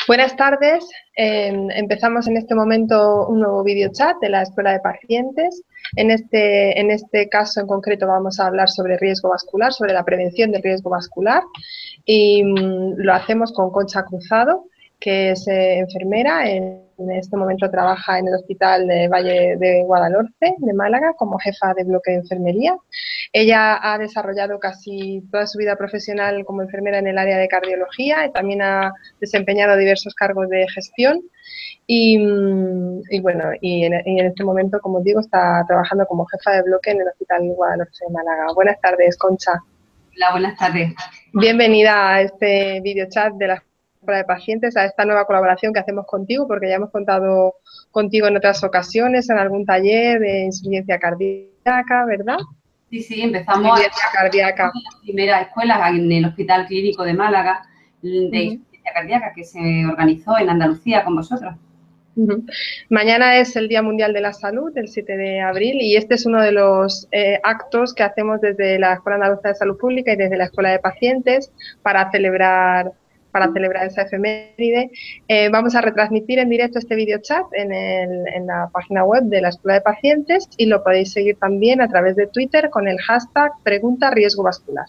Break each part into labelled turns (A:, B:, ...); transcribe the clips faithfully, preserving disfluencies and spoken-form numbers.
A: Buenas tardes. Eh, empezamos en este momento un nuevo video chat de la Escuela de Pacientes. En este, en este caso en concreto vamos a hablar sobre riesgo vascular, sobre la prevención del riesgo vascular. Y mm, lo hacemos con Concha Cruzado, que es eh, enfermera. En, en este momento trabaja en el Hospital de Valle de Guadalhorce, de Málaga, como jefa de bloque de enfermería. Ella ha desarrollado casi toda su vida profesional como enfermera en el área de cardiología y también ha desempeñado diversos cargos de gestión. Y, y bueno, y en, y en este momento, como digo, está trabajando como jefa de bloque en el Hospital de Guadalhorce de Málaga. Buenas tardes, Concha.
B: Hola, buenas tardes.
A: Bienvenida a este video chat de la Escuela de Pacientes, a esta nueva colaboración que hacemos contigo, porque ya hemos contado contigo en otras ocasiones, en algún taller de insuficiencia cardíaca, ¿verdad?
B: Sí, sí, empezamos
A: Insuficiencia cardíaca.
B: en la primera escuela en el Hospital Clínico de Málaga de
A: Uh-huh.
B: insuficiencia cardíaca que se organizó en Andalucía con vosotros.
A: Uh-huh. Mañana es el Día Mundial de la Salud, el siete de abril, y este es uno de los eh, actos que hacemos desde la Escuela Andaluza de Salud Pública y desde la Escuela de Pacientes para celebrar, para celebrar esa efeméride. Eh, vamos a retransmitir en directo este video chat en, el, en la página web de la Escuela de Pacientes y lo podéis seguir también a través de Twitter con el hashtag Pregunta Riesgo Vascular.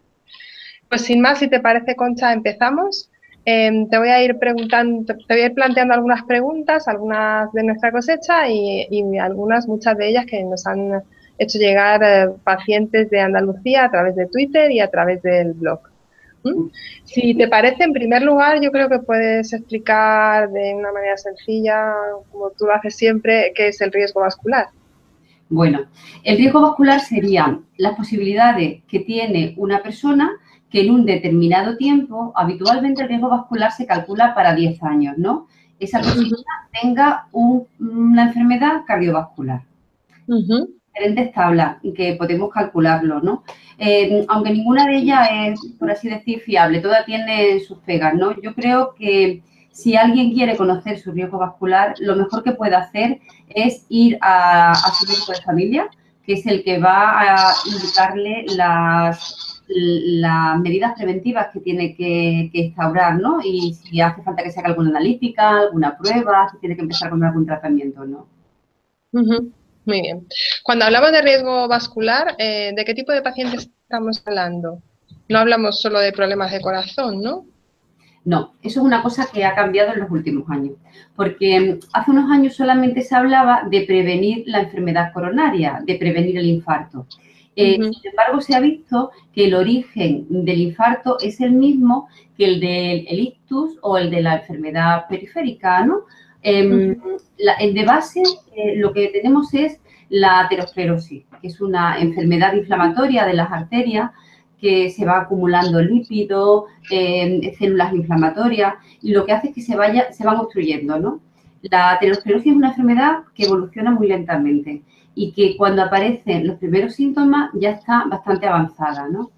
A: Pues sin más, si te parece, Concha, empezamos. Eh, te voy a ir preguntando, te voy a ir planteando algunas preguntas, algunas de nuestra cosecha y, y algunas, muchas de ellas que nos han hecho llegar eh, pacientes de Andalucía a través de Twitter y a través del blog. ¿Mm? Si te parece, en primer lugar, yo creo que puedes explicar de una manera sencilla, como tú lo haces siempre, qué es el riesgo vascular.
B: Bueno, el riesgo vascular serían las posibilidades que tiene una persona que en un determinado tiempo, habitualmente el riesgo vascular se calcula para diez años, ¿no? Esa persona uh-huh. tenga un, una enfermedad cardiovascular. Uh-huh. Diferentes tablas que podemos calcularlo, ¿no? Eh, aunque ninguna de ellas es, por así decir, fiable, todas tienen sus pegas, ¿no? Yo creo que si alguien quiere conocer su riesgo vascular, lo mejor que puede hacer es ir a, a su médico de familia, que es el que va a indicarle las, las medidas preventivas que tiene que, que instaurar, ¿no? Y si hace falta que se haga alguna analítica, alguna prueba, si tiene que empezar con algún tratamiento, ¿no?
A: Uh-huh. Muy bien. Cuando hablamos de riesgo vascular, eh, ¿de qué tipo de pacientes estamos hablando? No hablamos solo de problemas de corazón, ¿no?
B: No, eso es una cosa que ha cambiado en los últimos años, porque hace unos años solamente se hablaba de prevenir la enfermedad coronaria, de prevenir el infarto. Eh, uh-huh. Sin embargo, se ha visto que el origen del infarto es el mismo que el del ictus o el de la enfermedad periférica, ¿no? Eh, uh-huh. la, de base, eh, lo que tenemos es la aterosclerosis, que es una enfermedad inflamatoria de las arterias que se va acumulando lípidos, eh, células inflamatorias, y lo que hace es que se, vaya, se van obstruyendo, ¿no? La aterosclerosis es una enfermedad que evoluciona muy lentamente y que cuando aparecen los primeros síntomas ya está bastante avanzada, ¿no?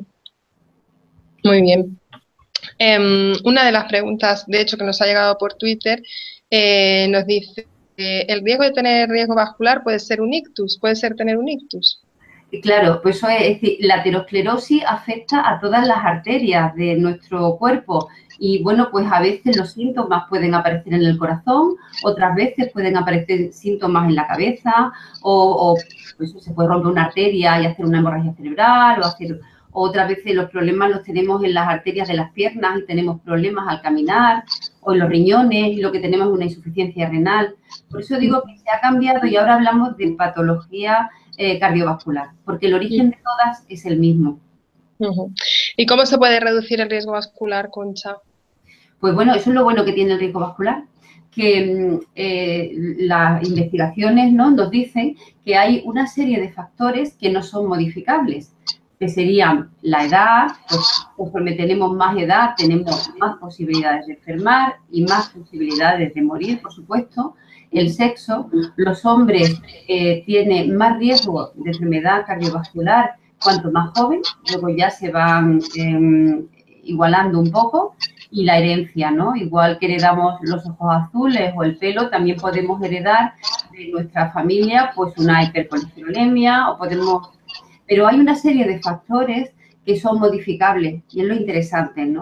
A: Muy bien. Eh, una de las preguntas, de hecho, que nos ha llegado por Twitter, eh, nos dice, eh, ¿el riesgo de tener riesgo vascular puede ser un ictus? ¿Puede ser tener un ictus?
B: Claro, pues eso es, es decir, la aterosclerosis afecta a todas las arterias de nuestro cuerpo y, bueno, pues a veces los síntomas pueden aparecer en el corazón, otras veces pueden aparecer síntomas en la cabeza o, o pues, se puede romper una arteria y hacer una hemorragia cerebral o hacer... Otras veces los problemas los tenemos en las arterias de las piernas y tenemos problemas al caminar o en los riñones y lo que tenemos es una insuficiencia renal. Por eso digo que se ha cambiado y ahora hablamos de patología eh, cardiovascular, porque el origen de todas es el mismo.
A: Uh-huh. ¿Y cómo se puede reducir el riesgo vascular, Concha?
B: Pues bueno, eso es lo bueno que tiene el riesgo vascular, que eh, las investigaciones, ¿no?, nos dicen que hay una serie de factores que no son modificables, que serían la edad, pues conforme tenemos más edad tenemos más posibilidades de enfermar y más posibilidades de morir, por supuesto. El sexo, los hombres eh, tienen más riesgo de enfermedad cardiovascular cuanto más joven, luego ya se van eh, igualando un poco. Y la herencia, ¿no? Igual que heredamos los ojos azules o el pelo, también podemos heredar de nuestra familia pues una hipercolesterolemia o podemos... Pero hay una serie de factores que son modificables y es lo interesante, ¿no?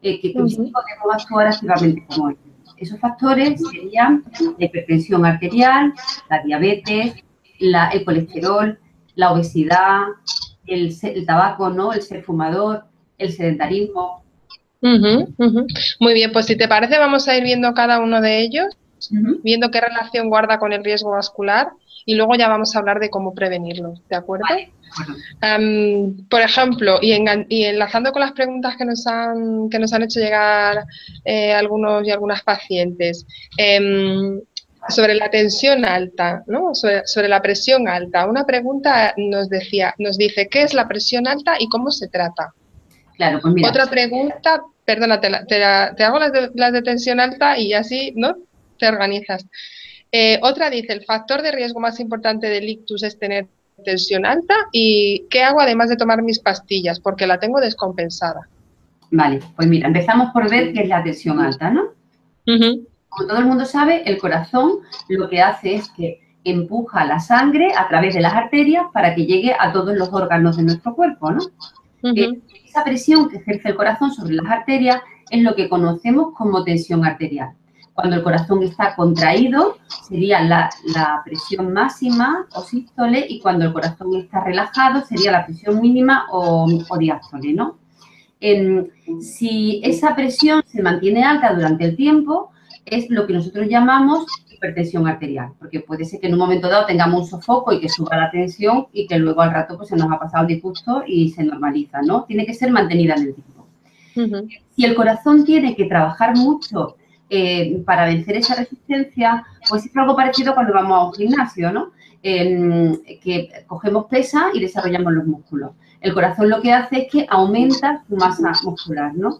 B: eh, que, que
A: Uh-huh.
B: sí podemos actuar activamente como ellos. Esos factores serían la hipertensión arterial, la diabetes, la, el colesterol, la obesidad, el, el tabaco, ¿no? El ser fumador, el sedentarismo.
A: Uh-huh, uh-huh. Muy bien, pues si te parece vamos a ir viendo cada uno de ellos,
B: Uh-huh.
A: viendo qué relación guarda con el riesgo vascular y luego ya vamos a hablar de cómo prevenirlo, ¿de acuerdo?
B: Vale, bueno.
A: Um, por ejemplo, y, en, y, enlazando con las preguntas que nos han, que nos han hecho llegar eh, algunos y algunas pacientes, eh, sobre la tensión alta, ¿no? Sobre, sobre la presión alta. Una pregunta nos decía, nos dice, ¿qué es la presión alta y cómo se trata?
B: Claro, pues mira.
A: Otra pregunta, perdona, te, la, te, la, te hago las de, las de tensión alta y así, ¿no? Te organizas. Eh, otra dice, el factor de riesgo más importante del ictus es tener tensión alta y ¿qué hago además de tomar mis pastillas? Porque la tengo descompensada.
B: Vale, pues mira, empezamos por ver qué es la tensión alta, ¿no?
A: Uh-huh.
B: Como todo el mundo sabe, el corazón lo que hace es que empuja la sangre a través de las arterias para que llegue a todos los órganos de nuestro cuerpo, ¿no?
A: Uh-huh.
B: Eh, esa presión que ejerce el corazón sobre las arterias es lo que conocemos como tensión arterial. Cuando el corazón está contraído sería la, la presión máxima o sístole y cuando el corazón está relajado sería la presión mínima o, o diástole, ¿no? Eh, si esa presión se mantiene alta durante el tiempo, es lo que nosotros llamamos hipertensión arterial, porque puede ser que en un momento dado tengamos un sofoco y que suba la tensión y que luego al rato pues se nos ha pasado el disgusto y se normaliza, ¿no? Tiene que ser mantenida en el tiempo. Uh-huh. Si el corazón tiene que trabajar mucho eh, para vencer esa resistencia, pues es algo parecido cuando vamos a un gimnasio, ¿no? Eh, que cogemos pesa y desarrollamos los músculos. El corazón lo que hace es que aumenta su masa muscular, ¿no?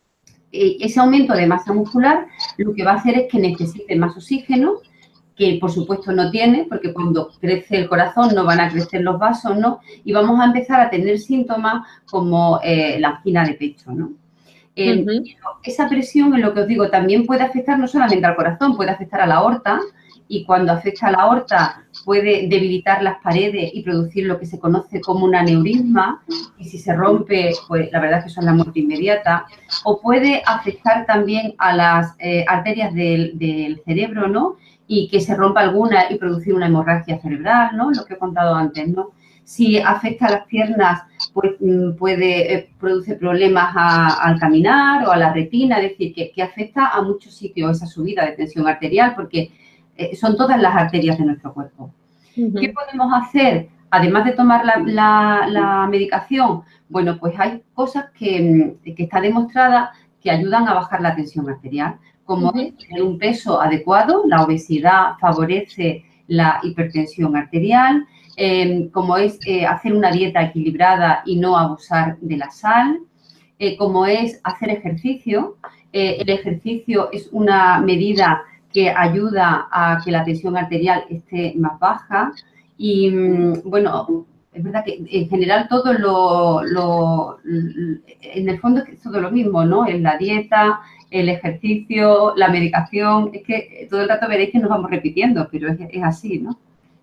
B: Ese aumento de masa muscular lo que va a hacer es que necesite más oxígeno, que por supuesto no tiene, porque cuando crece el corazón no van a crecer los vasos, ¿no? Y vamos a empezar a tener síntomas como eh, la angina de pecho, ¿no? Eh, uh-huh. Esa presión, en lo que os digo, también puede afectar no solamente al corazón, puede afectar a la aorta, y cuando afecta a la aorta puede debilitar las paredes y producir lo que se conoce como un aneurisma, y si se rompe, pues la verdad es que eso es la muerte inmediata, o puede afectar también a las eh, arterias del, del cerebro, ¿no? Y que se rompa alguna y producir una hemorragia cerebral, ¿no? Lo que he contado antes, ¿no? Si afecta a las piernas, pues puede eh, producir problemas a, al caminar o a la retina, es decir, que, que afecta a muchos sitios esa subida de tensión arterial, porque eh, son todas las arterias de nuestro cuerpo. Uh-huh. ¿Qué podemos hacer? Además de tomar la, la, la medicación, bueno, pues hay cosas que, que está demostrada que ayudan a bajar la tensión arterial, como uh-huh. es tener un peso adecuado, la obesidad favorece la hipertensión arterial, eh, como es eh, hacer una dieta equilibrada y no abusar de la sal, eh, como es hacer ejercicio. Eh, el ejercicio es una medida que ayuda a que la tensión arterial esté más baja y, bueno, es verdad que en general todo lo, lo en el fondo es todo lo mismo, ¿no? En la dieta, el ejercicio, la medicación, es que todo el rato veréis que nos vamos repitiendo, pero es, es así, ¿no?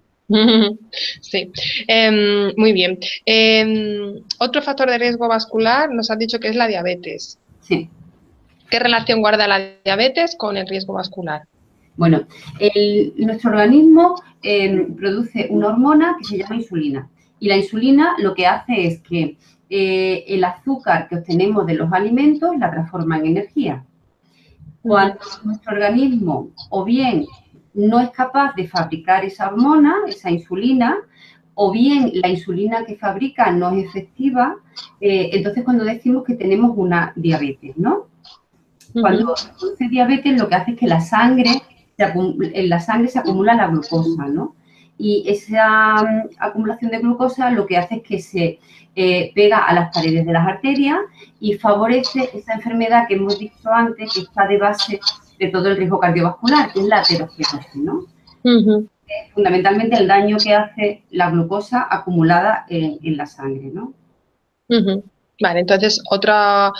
A: Sí, eh, muy bien. Eh, otro factor de riesgo vascular nos han dicho que es la diabetes.
B: Sí.
A: ¿Qué relación guarda la diabetes con el riesgo vascular?
B: Bueno, el, nuestro organismo eh, produce una hormona que se llama insulina. Y la insulina lo que hace es que eh, el azúcar que obtenemos de los alimentos la transforma en energía. Cuando nuestro organismo o bien no es capaz de fabricar esa hormona, esa insulina, o bien la insulina que fabrica no es efectiva, eh, entonces cuando decimos que tenemos una diabetes, ¿no? Cuando se produce diabetes lo que hace es que la sangre, en la sangre se acumula la glucosa, ¿no? Y esa um, acumulación de glucosa lo que hace es que se eh, pega a las paredes de las arterias y favorece esa enfermedad que hemos dicho antes, que está de base de todo el riesgo cardiovascular, que es la aterosclerosis, ¿no? Uh-huh. Es fundamentalmente el daño que hace la glucosa acumulada en, en la sangre, ¿no?
A: Uh-huh. Vale, entonces otra,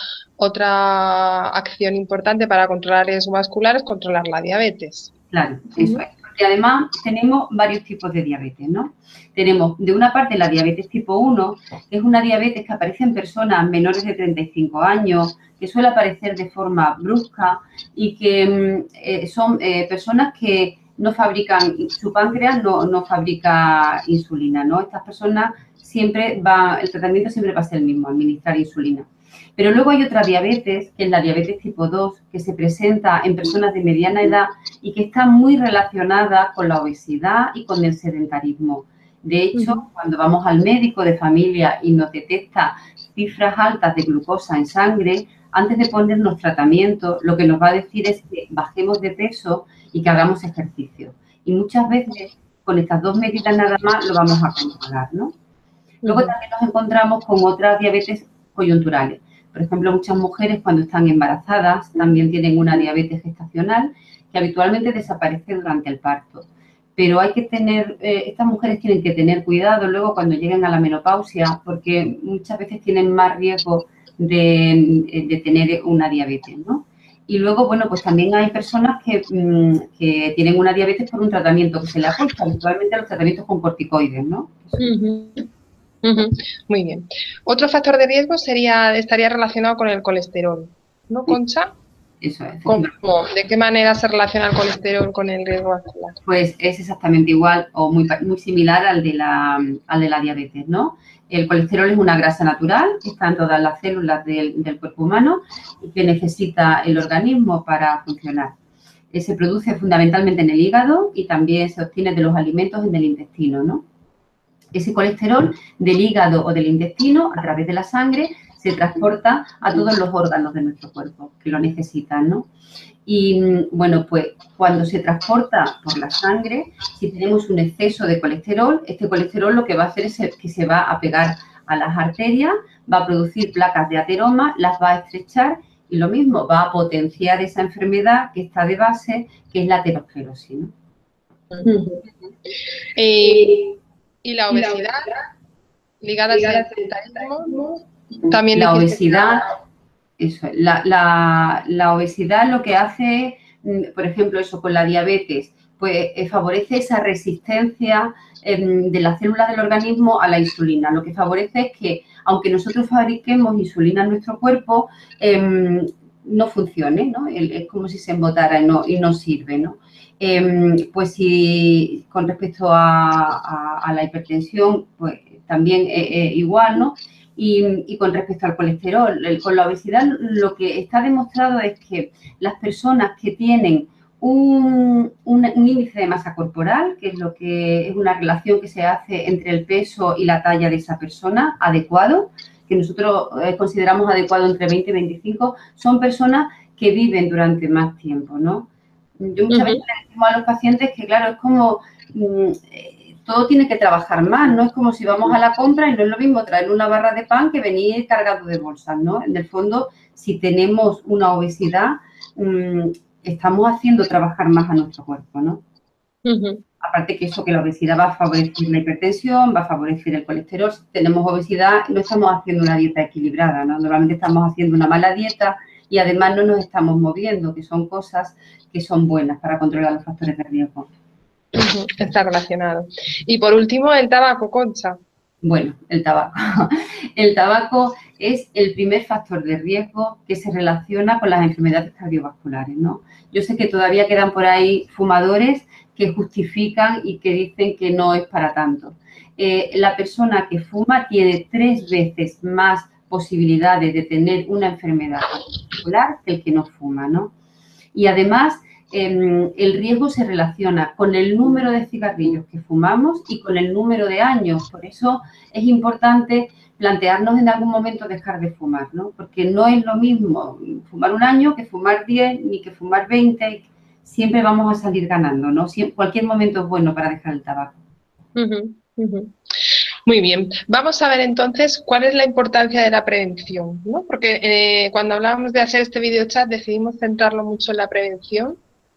A: otra acción importante para controlar el riesgo vascular es controlar la diabetes.
B: Claro, eso es. porque además tenemos varios tipos de diabetes, ¿no? Tenemos, de una parte, la diabetes tipo uno, que es una diabetes que aparece en personas menores de treinta y cinco años, que suele aparecer de forma brusca y que eh, son eh, personas que no fabrican, su páncreas no, no fabrica insulina, ¿no? Estas personas siempre va, el tratamiento siempre va a ser el mismo, administrar insulina. Pero luego hay otra diabetes, que es la diabetes tipo dos, que se presenta en personas de mediana edad y que está muy relacionada con la obesidad y con el sedentarismo. De hecho, uh-huh. cuando vamos al médico de familia y nos detecta cifras altas de glucosa en sangre, antes de ponernos tratamiento, lo que nos va a decir es que bajemos de peso y que hagamos ejercicio. Y muchas veces, con estas dos medidas nada más, lo vamos a controlar, ¿no? Luego también nos encontramos con otras diabetes coyunturales. Por ejemplo, muchas mujeres cuando están embarazadas también tienen una diabetes gestacional que habitualmente desaparece durante el parto. Pero hay que tener, eh, estas mujeres tienen que tener cuidado luego cuando lleguen a la menopausia porque muchas veces tienen más riesgo de, de tener una diabetes, ¿no? Y luego, bueno, pues también hay personas que, mmm, que tienen una diabetes por un tratamiento que se le ha puesto, habitualmente los tratamientos con corticoides, ¿no?
A: Uh-huh. Uh-huh. Muy bien. Otro factor de riesgo sería, estaría relacionado con el colesterol, ¿no, Concha?
B: Eso es.
A: ¿Cómo? ¿De qué manera se relaciona el colesterol con el riesgo vascular?
B: Pues es exactamente igual o muy, muy similar al de, la, al de la diabetes, ¿no? El colesterol es una grasa natural que está en todas las células del, del cuerpo humano y que necesita el organismo para funcionar. Eh, se produce fundamentalmente en el hígado y también se obtiene de los alimentos en el intestino, ¿no? Ese colesterol del hígado o del intestino, a través de la sangre, se transporta a todos los órganos de nuestro cuerpo que lo necesitan, ¿no? Y, bueno, pues cuando se transporta por la sangre, si tenemos un exceso de colesterol, este colesterol lo que va a hacer es que se va a pegar a las arterias, va a producir placas de ateroma, las va a estrechar y lo mismo, va a potenciar esa enfermedad que está de base, que es la aterosclerosis, ¿no?
A: Uh-huh. eh, ¿Y la obesidad ligada al sedentarismo? También
B: la obesidad, eso, la, la, la obesidad lo que hace, por ejemplo, eso con la diabetes, pues eh, favorece esa resistencia eh, de las células del organismo a la insulina. Lo que favorece es que, aunque nosotros fabriquemos insulina en nuestro cuerpo, eh, no funcione, ¿no? Es como si se embotara y no, y no sirve, ¿no? Eh, pues si con respecto a, a, a la hipertensión, pues también eh, eh, igual, ¿no? Y, y con respecto al colesterol, el, con la obesidad lo que está demostrado es que las personas que tienen un, un, un índice de masa corporal, que es lo que es una relación que se hace entre el peso y la talla de esa persona, adecuado, que nosotros eh, consideramos adecuado entre veinte y veinticinco, son personas que viven durante más tiempo, ¿no? Yo muchas uh-huh. veces le decimos a los pacientes que, claro, es como... Mmm, todo tiene que trabajar más, no es como si vamos a la compra y no es lo mismo traer una barra de pan que venir cargado de bolsas, ¿no? En el fondo, si tenemos una obesidad, mmm, estamos haciendo trabajar más a nuestro cuerpo, ¿no? Uh-huh. Aparte que eso, que la obesidad va a favorecer la hipertensión, va a favorecer el colesterol. Si tenemos obesidad, no estamos haciendo una dieta equilibrada, ¿no? Normalmente estamos haciendo una mala dieta y además no nos estamos moviendo, que son cosas que son buenas para controlar los factores de riesgo.
A: Uh-huh, está relacionado. Y por último, el tabaco, Concha.
B: Bueno, el tabaco. El tabaco es el primer factor de riesgo que se relaciona con las enfermedades cardiovasculares, ¿no? Yo sé que todavía quedan por ahí fumadores que justifican y que dicen que no es para tanto. Eh, la persona que fuma tiene tres veces más posibilidades de tener una enfermedad cardiovascular que el que no fuma, ¿no? Y además... Eh, el riesgo se relaciona con el número de cigarrillos que fumamos y con el número de años. Por eso es importante plantearnos en algún momento dejar de fumar, ¿no? Porque no es lo mismo fumar un año que fumar diez ni que fumar veinte. Siempre vamos a salir ganando, ¿no? Siempre, cualquier momento es bueno para dejar el tabaco.
A: Uh-huh, uh-huh. Muy bien, vamos a ver entonces cuál es la importancia de la prevención, ¿no? Porque eh, cuando hablábamos de hacer este video chat decidimos centrarlo mucho en la prevención.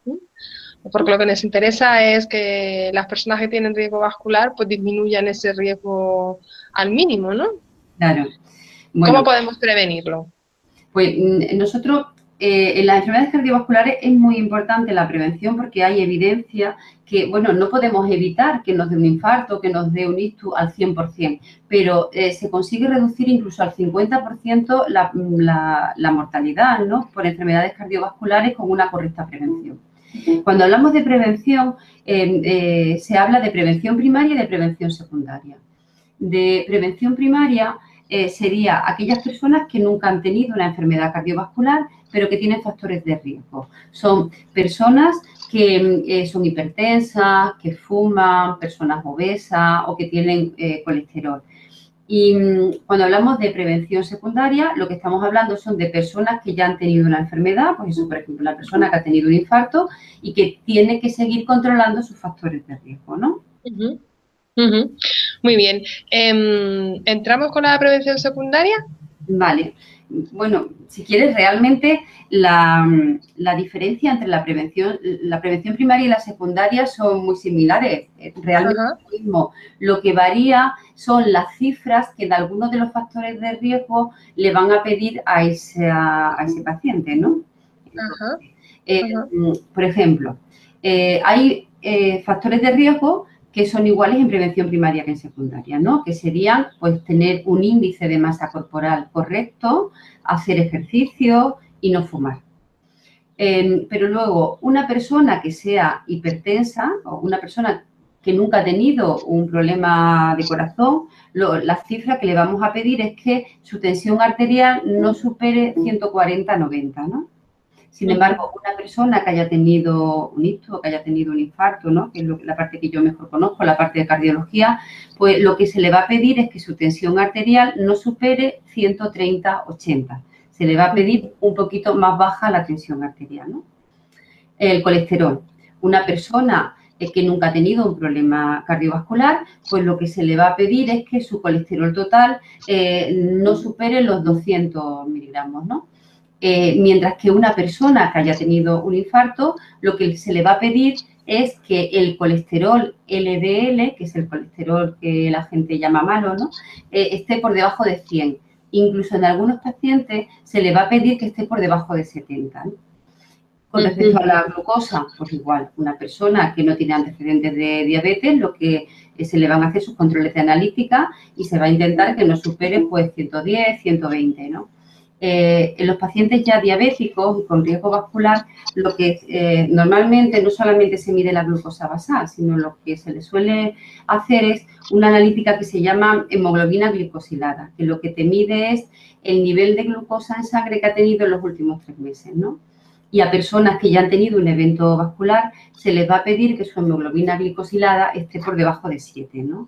A: Porque lo que nos interesa es que las personas que tienen riesgo vascular pues disminuyan ese riesgo al mínimo, ¿no?
B: Claro. Bueno,
A: ¿cómo podemos prevenirlo?
B: Pues nosotros eh, en las enfermedades cardiovasculares es muy importante la prevención porque hay evidencia que, bueno, no podemos evitar que nos dé un infarto, que nos dé un ictus al cien por cien, pero eh, se consigue reducir incluso al cincuenta por ciento la, la, la mortalidad, ¿no?, por enfermedades cardiovasculares con una correcta prevención. Cuando hablamos de prevención, eh, eh, se habla de prevención primaria y de prevención secundaria. De prevención primaria eh, sería aquellas personas que nunca han tenido una enfermedad cardiovascular, pero que tienen factores de riesgo. Son personas que eh, son hipertensas, que fuman, personas obesas o que tienen eh, colesterol. Y cuando hablamos de prevención secundaria, lo que estamos hablando son de personas que ya han tenido una enfermedad, pues eso, por ejemplo, una persona que ha tenido un infarto y que tiene que seguir controlando sus factores de riesgo, ¿no?
A: Uh-huh. Uh-huh. Muy bien. Eh, ¿Entramos con la prevención secundaria?
B: Vale. Bueno, si quieres, realmente la, la diferencia entre la prevención, la prevención primaria y la secundaria son muy similares. Realmente uh-huh. es lo mismo. Lo que varía son las cifras que en algunos de los factores de riesgo le van a pedir a ese, a, a ese paciente, ¿no?
A: Uh-huh.
B: Eh,
A: uh-huh.
B: Por ejemplo, eh, hay eh, factores de riesgo que son iguales en prevención primaria que en secundaria, ¿no? Que serían, pues, tener un índice de masa corporal correcto, hacer ejercicio y no fumar. Eh, pero luego, una persona que sea hipertensa o una persona que nunca ha tenido un problema de corazón, lo, la cifra que le vamos a pedir es que su tensión arterial no supere ciento cuarenta a noventa, ¿no? Sin embargo, una persona que haya tenido un ictus, que haya tenido un infarto, ¿no?, que es lo, la parte que yo mejor conozco, la parte de cardiología, pues lo que se le va a pedir es que su tensión arterial no supere ciento treinta a ochenta. Se le va a pedir un poquito más baja la tensión arterial, ¿no? El colesterol. Una persona que nunca ha tenido un problema cardiovascular, pues lo que se le va a pedir es que su colesterol total eh, no supere los doscientos miligramos, ¿no? Eh, mientras que una persona que haya tenido un infarto, lo que se le va a pedir es que el colesterol L D L, que es el colesterol que la gente llama malo, ¿no?, eh, esté por debajo de cien. Incluso en algunos pacientes se le va a pedir que esté por debajo de setenta, ¿no? Con respecto a la glucosa, pues igual, una persona que no tiene antecedentes de diabetes, lo que se le van a hacer sus controles de analítica y se va a intentar que no supere pues ciento diez, ciento veinte, ¿no? Eh, en los pacientes ya diabéticos y con riesgo vascular, lo que eh, normalmente no solamente se mide la glucosa basal, sino lo que se le suele hacer es una analítica que se llama hemoglobina glicosilada, que lo que te mide es el nivel de glucosa en sangre que ha tenido en los últimos tres meses, ¿no? Y a personas que ya han tenido un evento vascular se les va a pedir que su hemoglobina glicosilada esté por debajo de siete, ¿no?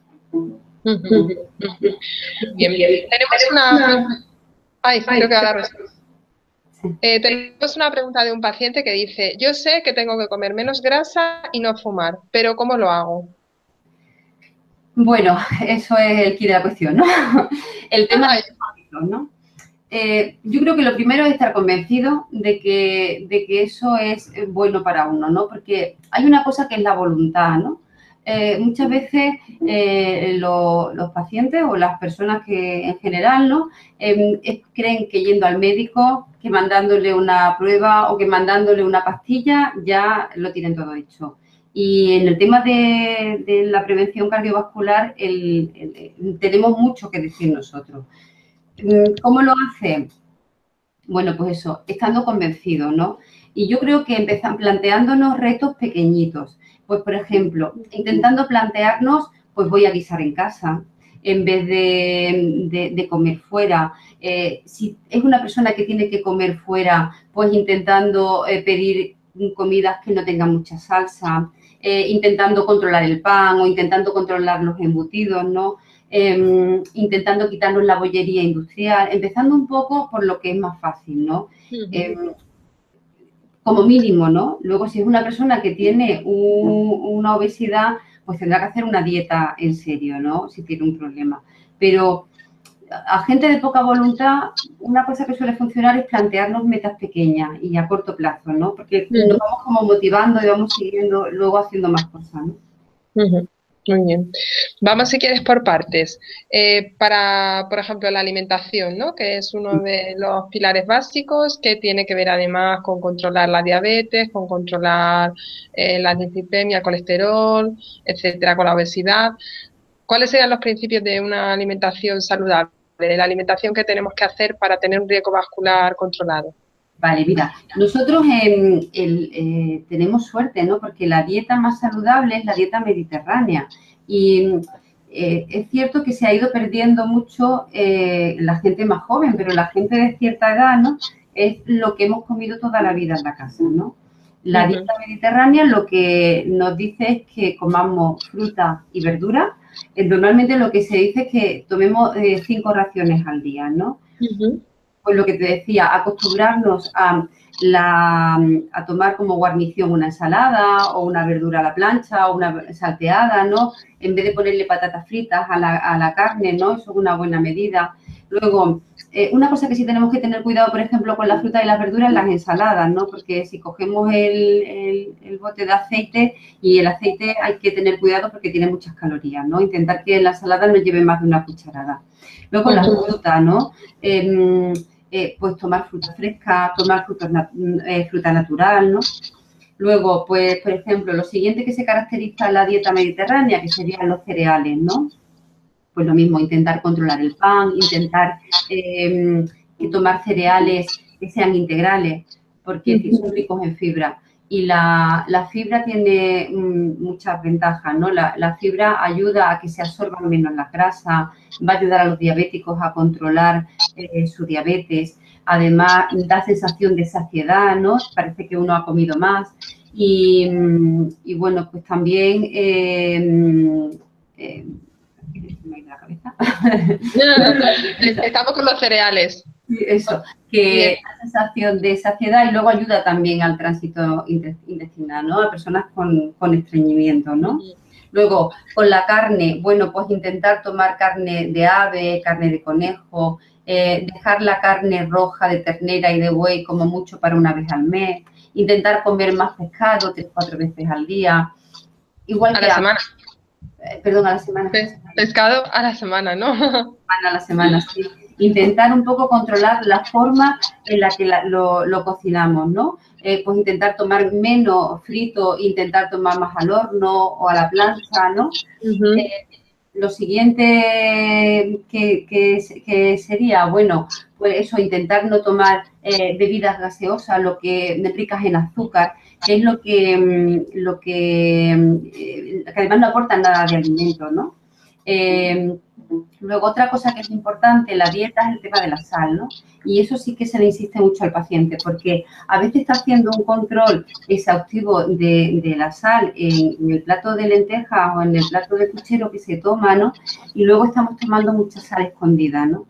A: Bien, bien. Tenemos una... Ay, creo que ahora respondo. Eh, tenemos una pregunta de un paciente que dice: yo sé que tengo que comer menos grasa y no fumar, pero ¿cómo lo hago?
B: Bueno, eso es el quid de la cuestión, ¿no? El tema de los hábitos, ¿no? Eh, yo creo que lo primero es estar convencido de que, de que eso es bueno para uno, ¿no? Porque hay una cosa que es la voluntad, ¿no? Eh, muchas veces eh, lo, los pacientes o las personas que en general, ¿no?, eh, creen que yendo al médico, que mandándole una prueba o que mandándole una pastilla ya lo tienen todo hecho. Y en el tema de, de la prevención cardiovascular el, el, tenemos mucho que decir nosotros. ¿Cómo lo hace? Bueno, pues eso, estando convencidos, ¿no? Y yo creo que empezan planteándonos retos pequeñitos. Pues, por ejemplo, intentando plantearnos, pues voy a guisar en casa en vez de, de, de comer fuera. Eh, si es una persona que tiene que comer fuera, pues intentando eh, pedir comidas que no tengan mucha salsa, eh, intentando controlar el pan o intentando controlar los embutidos, ¿no? Eh, intentando quitarnos la bollería industrial, empezando un poco por lo que es más fácil, ¿no? Uh-huh. Eh, como mínimo, ¿no? Luego, si es una persona que tiene un, una obesidad, pues tendrá que hacer una dieta en serio, ¿no? Si tiene un problema. Pero a gente de poca voluntad, una cosa que suele funcionar es plantearnos metas pequeñas y a corto plazo, ¿no? Porque uh-huh. nos vamos como motivando y vamos siguiendo, luego haciendo más cosas, ¿no?
A: Uh-huh. Muy bien. Vamos, si quieres, por partes. Eh, para, por ejemplo, la alimentación, ¿no? Que es uno de los pilares básicos, que tiene que ver además con controlar la diabetes, con controlar eh, la dislipemia, el colesterol, etcétera, con la obesidad. ¿Cuáles serían los principios de una alimentación saludable, de la alimentación que tenemos que hacer para tener un riesgo vascular controlado?
B: Vale, mira, nosotros eh, el, eh, tenemos suerte, ¿no? Porque la dieta más saludable es la dieta mediterránea. Y eh, es cierto que se ha ido perdiendo mucho eh, la gente más joven, pero la gente de cierta edad, ¿no? Es lo que hemos comido toda la vida en la casa, ¿no? La
A: Ujú.
B: dieta mediterránea lo que nos dice es que comamos fruta y verdura. Eh, normalmente lo que se dice es que tomemos eh, cinco raciones al día, ¿no?
A: Ujú.
B: Pues lo que te decía, acostumbrarnos a, la, a tomar como guarnición una ensalada o una verdura a la plancha o una salteada, ¿no? En vez de ponerle patatas fritas a la, a la carne, ¿no? Eso es una buena medida. Luego, eh, una cosa que sí tenemos que tener cuidado, por ejemplo, con la fruta y las verduras, las ensaladas, ¿no? Porque si cogemos el, el, el bote de aceite y el aceite hay que tener cuidado porque tiene muchas calorías, ¿no? Intentar que la ensalada no lleve más de una cucharada. Luego, la fruta, ¿no? Eh, Eh, pues tomar fruta fresca, tomar fruta, eh, fruta natural, ¿no? Luego, pues, por ejemplo, lo siguiente que se caracteriza en la dieta mediterránea, que serían los cereales, ¿no? Pues lo mismo, intentar controlar el pan, intentar eh, tomar cereales que sean integrales, porque son ricos en fibra. Y la, la fibra tiene mm, muchas ventajas, ¿no? La, la fibra ayuda a que se absorban menos las grasas, va a ayudar a los diabéticos a controlar eh, su diabetes. Además, da sensación de saciedad, ¿no? Parece que uno ha comido más. Y, y bueno, pues también... Eh, eh, me ha ido la cabeza.
A: Estamos con los cereales.
B: Eso, que da sensación de saciedad y luego ayuda también al tránsito intestinal, ¿no? A personas con, con estreñimiento, ¿no? Luego, con la carne, bueno, pues intentar tomar carne de ave, carne de conejo, eh, dejar la carne roja de ternera y de buey como mucho para una vez al mes, intentar comer más pescado tres, cuatro veces al día. Igual
A: a
B: que
A: la
B: a,
A: semana.
B: Eh, perdón, a la semana.
A: Pes pescado a la semana, ¿no?
B: A la semana, sí. Intentar un poco controlar la forma en la que la, lo, lo cocinamos, ¿no? Eh, pues intentar tomar menos frito, intentar tomar más al horno o a la plancha, ¿no? Uh-huh. eh, lo siguiente que, que, que sería, bueno, pues eso, intentar no tomar eh, bebidas gaseosas, lo que ricas en azúcar, que es lo que, lo que, eh, que además no aportan nada de alimento, ¿no? Eh, luego, otra cosa que es importante en la dieta es el tema de la sal, ¿no? Y eso sí que se le insiste mucho al paciente, porque a veces está haciendo un control exhaustivo de, de la sal en, en el plato de lentejas o en el plato de puchero que se toma, ¿no? Y luego estamos tomando mucha sal escondida, ¿no?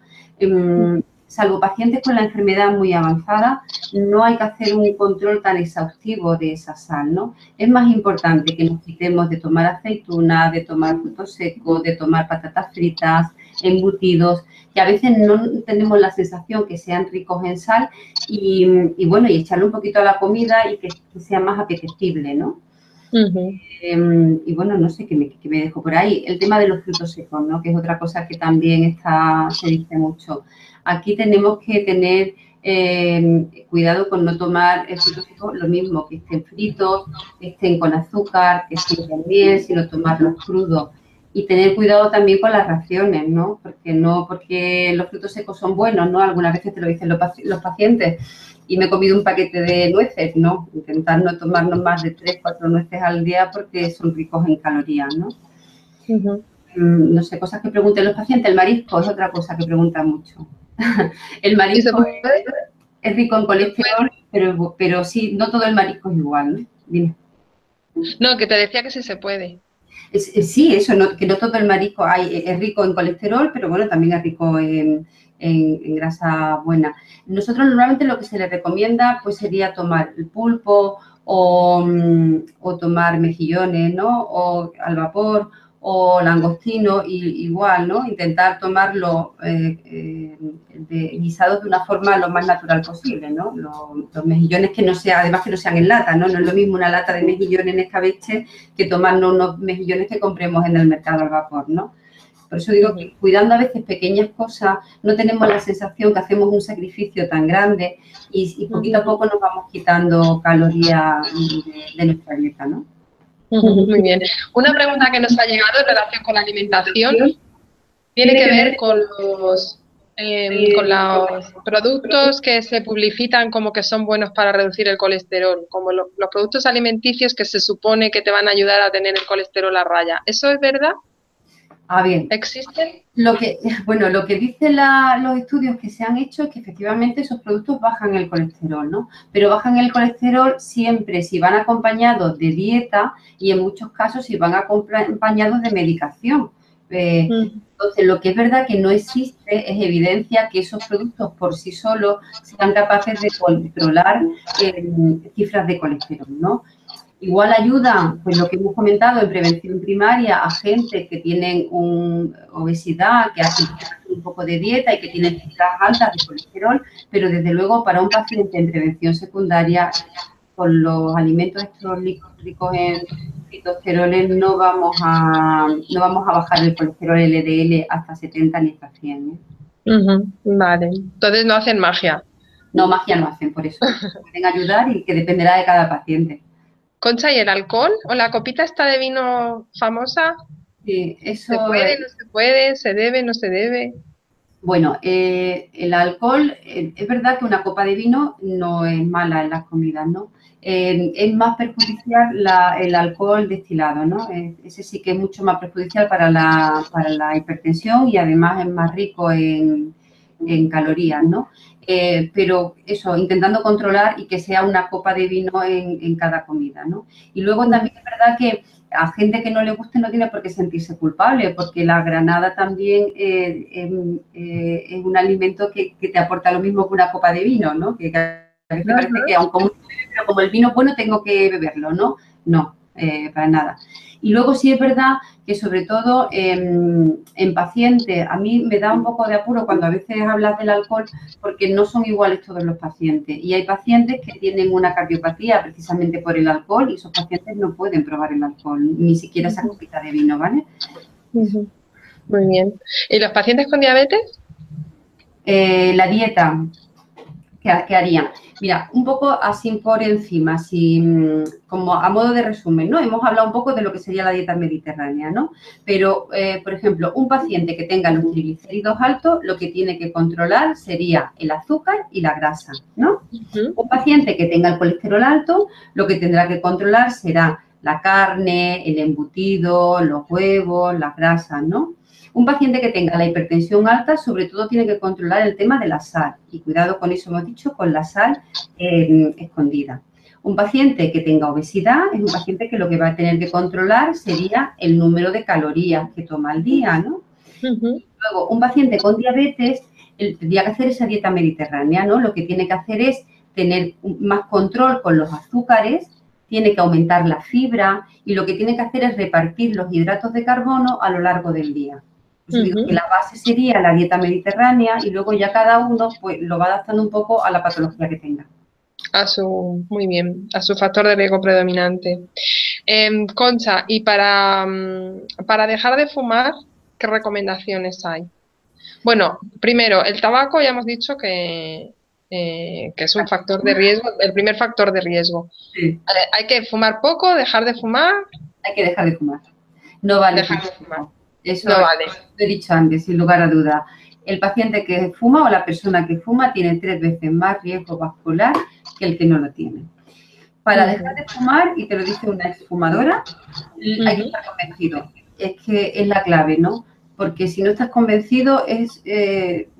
B: Eh, salvo pacientes con la enfermedad muy avanzada, no hay que hacer un control tan exhaustivo de esa sal, ¿no? Es más importante que nos quitemos de tomar aceitunas, de tomar frutos secos, de tomar patatas fritas, embutidos, que a veces no tenemos la sensación que sean ricos en sal y, y bueno, y echarle un poquito a la comida y que, que sea más apetecible, ¿no? Uh-huh. Eh, y bueno, no sé qué me, qué me dejo por ahí. El tema de los frutos secos, ¿no? Que es otra cosa que también está, se dice mucho. Aquí tenemos que tener eh, cuidado con no tomar frutos secos, lo mismo, que estén fritos, que estén con azúcar, que estén con miel, sino tomarlos crudos. Y tener cuidado también con las raciones, ¿no? Porque no, porque los frutos secos son buenos, ¿no? Algunas veces te lo dicen los, los pacientes. Y me he comido un paquete de nueces, ¿no? Intentar no tomarnos más de tres, cuatro nueces al día porque son ricos en calorías, ¿no? Uh-huh. No sé, cosas que pregunten los pacientes. El marisco es otra cosa que preguntan mucho. El marisco es, es rico en colesterol, pero, pero sí, no todo el marisco es igual, ¿no? Dime.
A: No, que te decía que sí se puede.
B: Es, es, sí, eso, no, que no todo el marisco hay, es rico en colesterol, pero bueno, también es rico en, en, en grasa buena. Nosotros normalmente lo que se les recomienda pues sería tomar el pulpo o, o tomar mejillones, ¿no? O al vapor o langostino, y, igual, ¿no? Intentar tomarlo eh, eh, de, guisados de una forma lo más natural posible, ¿no? Los, los mejillones que no sea, además que no sean en lata, ¿no? No es lo mismo una lata de mejillones en escabeche que tomarnos unos mejillones que compremos en el mercado al vapor, ¿no? Por eso digo que cuidando a veces pequeñas cosas, no tenemos la sensación que hacemos un sacrificio tan grande y, y poquito a poco nos vamos quitando calorías de, de nuestra dieta, ¿no?
A: Muy bien. Una pregunta que nos ha llegado en relación con la alimentación tiene que ver con los, eh, con los productos que se publicitan como que son buenos para reducir el colesterol, como lo, los productos alimenticios que se supone que te van a ayudar a tener el colesterol a raya. ¿Eso es verdad?
B: Ah, bien.
A: ¿Existen?
B: Lo que, bueno, lo que dicen la, los estudios que se han hecho es que efectivamente esos productos bajan el colesterol, ¿no? Pero bajan el colesterol siempre si van acompañados de dieta y en muchos casos si van acompañados de medicación. Eh, mm. Entonces, lo que es verdad que no existe es evidencia que esos productos por sí solos sean capaces de controlar eh, cifras de colesterol, ¿no? Igual ayudan, pues lo que hemos comentado en prevención primaria, a gente que tienen un, obesidad, que hacen un poco de dieta y que tienen cifras altas de colesterol, pero desde luego para un paciente en prevención secundaria, con los alimentos estos ricos en fitosteroles no vamos a, no vamos a bajar el colesterol L D L hasta setenta ni hasta cien. ¿eh?
A: Uh-huh. Vale, entonces no hacen magia.
B: No, magia no hacen, por eso. Pueden ayudar y que dependerá de cada paciente.
A: Concha, ¿y el alcohol o la copita esta de vino famosa?
B: Sí, eso...
A: ¿Se puede, no se puede? ¿Se debe, no se debe?
B: Bueno, eh, el alcohol, eh, es verdad que una copa de vino no es mala en las comidas, ¿no? Eh, es más perjudicial la, el alcohol destilado, ¿no? Eh, ese sí que es mucho más perjudicial para la, para la hipertensión y además es más rico en, en calorías, ¿no? Eh, pero eso, intentando controlar y que sea una copa de vino en, en cada comida, ¿no? Y luego también es verdad que a gente que no le guste no tiene por qué sentirse culpable, porque la granada también eh, eh, es un alimento que, que te aporta lo mismo que una copa de vino, ¿no? Que a veces parece que aun como, pero como el vino es bueno tengo que beberlo, ¿no? No, eh, para nada. Y luego sí es verdad que sobre todo eh, en pacientes, a mí me da un poco de apuro cuando a veces hablas del alcohol porque no son iguales todos los pacientes. Y hay pacientes que tienen una cardiopatía precisamente por el alcohol y esos pacientes no pueden probar el alcohol, ni siquiera esa copita de vino, ¿vale?
A: Uh-huh. Muy bien. ¿Y los pacientes con diabetes?
B: Eh, la dieta, ¿qué, qué harían? Mira, un poco así por encima, así como a modo de resumen, ¿no? Hemos hablado un poco de lo que sería la dieta mediterránea, ¿no? Pero, eh, por ejemplo, un paciente que tenga los triglicéridos altos, lo que tiene que controlar sería el azúcar y la grasa, ¿no? Uh-huh. Un paciente que tenga el colesterol alto, lo que tendrá que controlar será la carne, el embutido, los huevos, las grasas, ¿no? Un paciente que tenga la hipertensión alta, sobre todo tiene que controlar el tema de la sal. Y cuidado con eso, hemos dicho, con la sal eh, escondida. Un paciente que tenga obesidad es un paciente que lo que va a tener que controlar sería el número de calorías que toma al día, ¿no? Uh-huh. Luego, un paciente con diabetes él tendría que hacer esa dieta mediterránea, ¿no? Lo que tiene que hacer es tener más control con los azúcares, tiene que aumentar la fibra y lo que tiene que hacer es repartir los hidratos de carbono a lo largo del día. Pues digo que la base sería la dieta mediterránea y luego ya cada uno pues lo va adaptando un poco a la patología que tenga.
A: A su, muy bien, a su factor de riesgo predominante. Eh, Concha, y para, para dejar de fumar, ¿qué recomendaciones hay? Bueno, primero, el tabaco ya hemos dicho que, eh, que es un factor de riesgo, el primer factor de riesgo. Sí. ¿Hay que fumar poco, dejar de fumar?
B: Hay que dejar de fumar. No vale
A: dejar de fumar.
B: Eso
A: no vale.
B: Lo he dicho antes, sin lugar a duda. El paciente que fuma o la persona que fuma tiene tres veces más riesgo vascular que el que no lo tiene. Para uh-huh. dejar de fumar, y te lo dice una exfumadora, uh-huh. hay que estar convencido. Es que es la clave, ¿no? Porque si no estás convencido es, eh,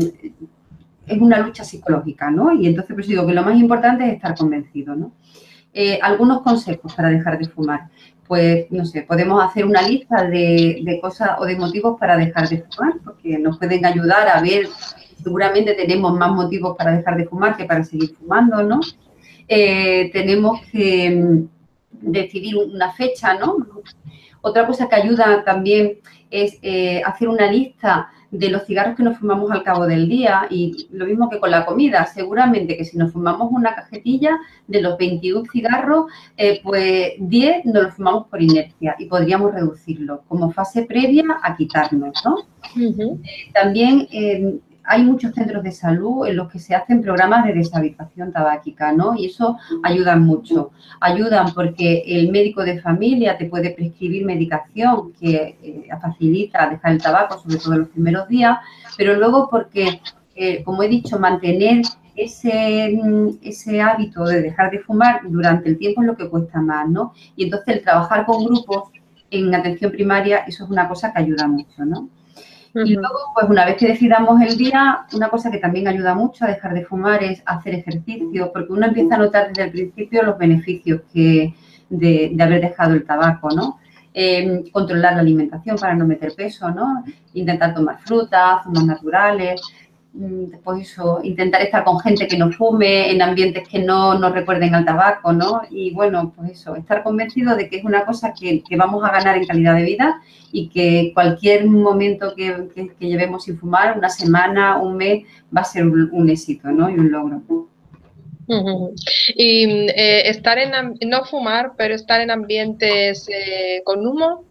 B: es una lucha psicológica, ¿no? Y entonces pues digo que lo más importante es estar convencido, ¿no? Eh, algunos consejos para dejar de fumar. Pues, no sé, podemos hacer una lista de, de cosas o de motivos para dejar de fumar, porque nos pueden ayudar a ver, seguramente tenemos más motivos para dejar de fumar que para seguir fumando, ¿no? Eh, tenemos que decidir una fecha, ¿no? Otra cosa que ayuda también es eh, hacer una lista de los cigarros que nos fumamos al cabo del día, y lo mismo que con la comida. Seguramente que si nos fumamos una cajetilla, de los veintiún cigarros, eh, pues diez nos los fumamos por inercia y podríamos reducirlo como fase previa a quitarnos, ¿no? Uh-huh. eh, también eh, hay muchos centros de salud en los que se hacen programas de deshabituación tabáquica, ¿no? Y eso ayudan mucho. Ayudan porque el médico de familia te puede prescribir medicación que eh, facilita dejar el tabaco, sobre todo en los primeros días, pero luego porque, eh, como he dicho, mantener ese, ese hábito de dejar de fumar durante el tiempo es lo que cuesta más, ¿no? Y entonces el trabajar con grupos en atención primaria, eso es una cosa que ayuda mucho, ¿no? Y luego, pues una vez que decidamos el día, una cosa que también ayuda mucho a dejar de fumar es hacer ejercicio, porque uno empieza a notar desde el principio los beneficios que de, de haber dejado el tabaco, ¿no? Eh, controlar la alimentación para no meter peso, ¿no? Intentar tomar frutas, zumos naturales, pues eso, intentar estar con gente que no fume, en ambientes que no nos recuerden al tabaco, ¿no? Y bueno, pues eso, estar convencido de que es una cosa que, que vamos a ganar en calidad de vida y que cualquier momento que, que, que llevemos sin fumar, una semana, un mes, va a ser un, un éxito, ¿no? Y un logro.
A: Uh-huh. Y eh, estar en, no fumar, pero estar en ambientes eh, con humo.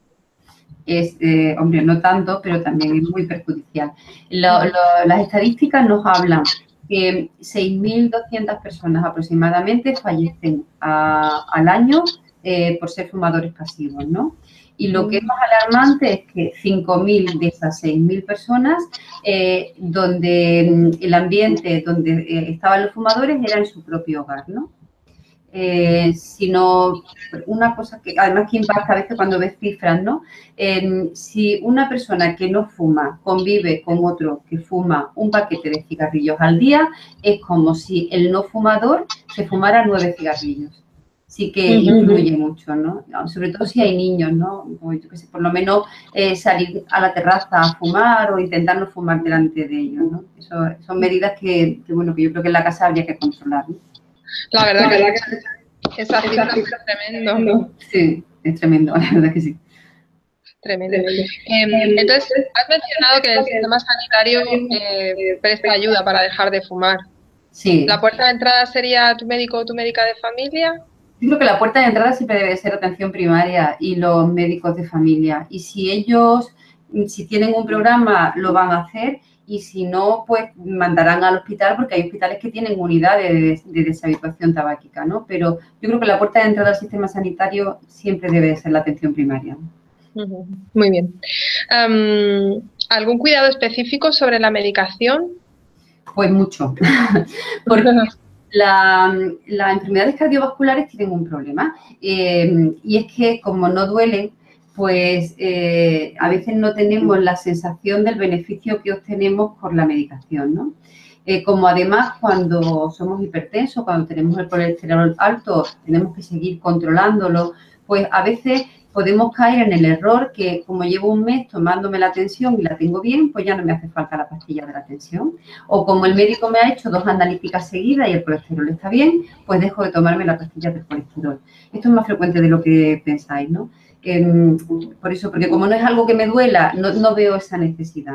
B: Es, eh, hombre, no tanto, pero también es muy perjudicial. Lo, lo, las estadísticas nos hablan que seis mil doscientas personas aproximadamente fallecen a, al año eh, por ser fumadores pasivos, ¿no? Y lo que es más alarmante es que cinco mil de esas seis mil personas, eh, donde el ambiente donde eh, estaban los fumadores era en su propio hogar, ¿no? Eh, sino una cosa que además que impacta a veces cuando ves cifras, ¿no? Eh, si una persona que no fuma convive con otro que fuma un paquete de cigarrillos al día, es como si el no fumador se fumara nueve cigarrillos. Sí que influye uh-huh. mucho, ¿no? Sobre todo si hay niños, ¿no? O yo qué sé, por lo menos eh, salir a la terraza a fumar o intentar no fumar delante de ellos, ¿no? Eso son medidas que, que, bueno, que yo creo que en la casa habría que controlar, ¿no?
A: La verdad, la verdad que, que esa cifra es tremendo, ¿no?
B: Sí, es tremendo, la verdad que sí.
A: Tremendo. Eh, entonces, has mencionado que el sistema sanitario eh, presta ayuda para dejar de fumar.
B: Sí.
A: ¿La puerta de entrada sería tu médico o tu médica de familia?
B: Yo creo que la puerta de entrada siempre debe ser atención primaria y los médicos de familia. Y si ellos, si tienen un programa, lo van a hacer. Y si no, pues mandarán al hospital, porque hay hospitales que tienen unidades de, de deshabituación tabáquica, ¿no? Pero yo creo que la puerta de entrada al sistema sanitario siempre debe ser la atención primaria.
A: Uh-huh. Muy bien. Um, ¿Algún cuidado específico sobre la medicación?
B: Pues mucho. Porque la, las enfermedades cardiovasculares tienen un problema. Eh, y es que como no duelen, pues eh, a veces no tenemos la sensación del beneficio que obtenemos por la medicación, ¿no? Eh, como además cuando somos hipertensos, cuando tenemos el colesterol alto, tenemos que seguir controlándolo, pues a veces podemos caer en el error que como llevo un mes tomándome la tensión y la tengo bien, pues ya no me hace falta la pastilla de la tensión. O como el médico me ha hecho dos analíticas seguidas y el colesterol está bien, pues dejo de tomarme la pastilla del colesterol. Esto es más frecuente de lo que pensáis, ¿no? Eh, por eso, porque como no es algo que me duela, no, no veo esa necesidad.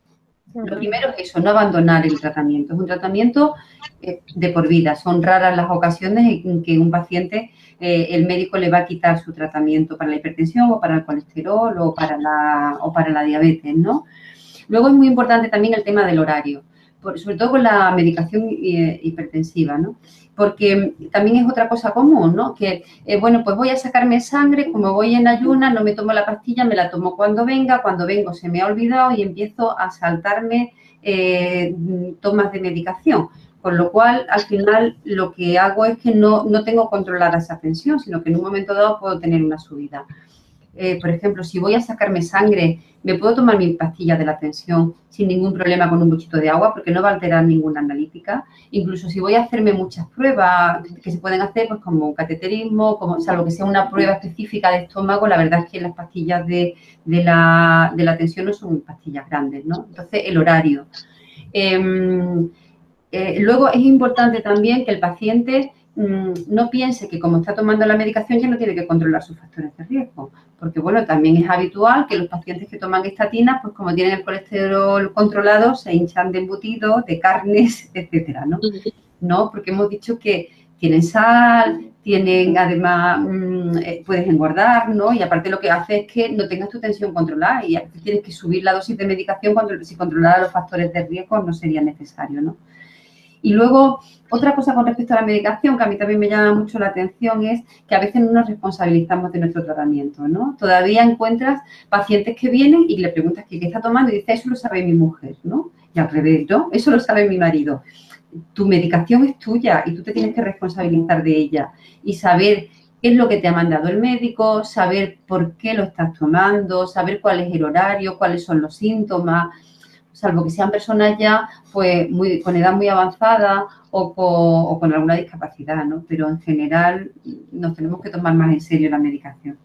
B: Lo primero es eso, no abandonar el tratamiento. Es un tratamiento eh, de por vida. Son raras las ocasiones en que un paciente, eh, el médico le va a quitar su tratamiento para la hipertensión o para el colesterol o para la, o para la diabetes, ¿no? Luego es muy importante también el tema del horario, por, sobre todo con la medicación eh, hipertensiva, ¿no? Porque también es otra cosa común, ¿no? Que, eh, bueno, pues voy a sacarme sangre, como voy en ayunas, no me tomo la pastilla, me la tomo cuando venga, cuando vengo se me ha olvidado y empiezo a saltarme eh, tomas de medicación. Con lo cual, al final, lo que hago es que no, no tengo controlada esa tensión, sino que en un momento dado puedo tener una subida. Eh, por ejemplo, si voy a sacarme sangre, me puedo tomar mi pastilla de la tensión sin ningún problema con un buchito de agua porque no va a alterar ninguna analítica. Incluso si voy a hacerme muchas pruebas que se pueden hacer, pues como un cateterismo, como, salvo que sea una prueba específica de estómago, la verdad es que las pastillas de, de, la, de la tensión no son pastillas grandes, ¿no? Entonces, el horario. Eh, eh, luego, es importante también que el paciente mmm, no piense que como está tomando la medicación ya no tiene que controlar sus factores de riesgo. Porque, bueno, también es habitual que los pacientes que toman estatinas, pues como tienen el colesterol controlado, se hinchan de embutidos, de carnes, etcétera, ¿no? No, porque hemos dicho que tienen sal, tienen además, mmm, eh, puedes engordar, ¿no? Y aparte lo que hace es que no tengas tu tensión controlada y tienes que subir la dosis de medicación cuando si controlara los factores de riesgo no sería necesario, ¿no? Y luego, otra cosa con respecto a la medicación que a mí también me llama mucho la atención es que a veces no nos responsabilizamos de nuestro tratamiento, ¿no? Todavía encuentras pacientes que vienen y le preguntas qué está tomando y dice, eso lo sabe mi mujer, ¿no? Y al revés, ¿no? Eso lo sabe mi marido. Tu medicación es tuya y tú te tienes que responsabilizar de ella y saber qué es lo que te ha mandado el médico, saber por qué lo estás tomando, saber cuál es el horario, cuáles son los síntomas, salvo que sean personas ya pues muy, con edad muy avanzada o con, o con alguna discapacidad, ¿no? Pero en general nos tenemos que tomar más en serio la medicación.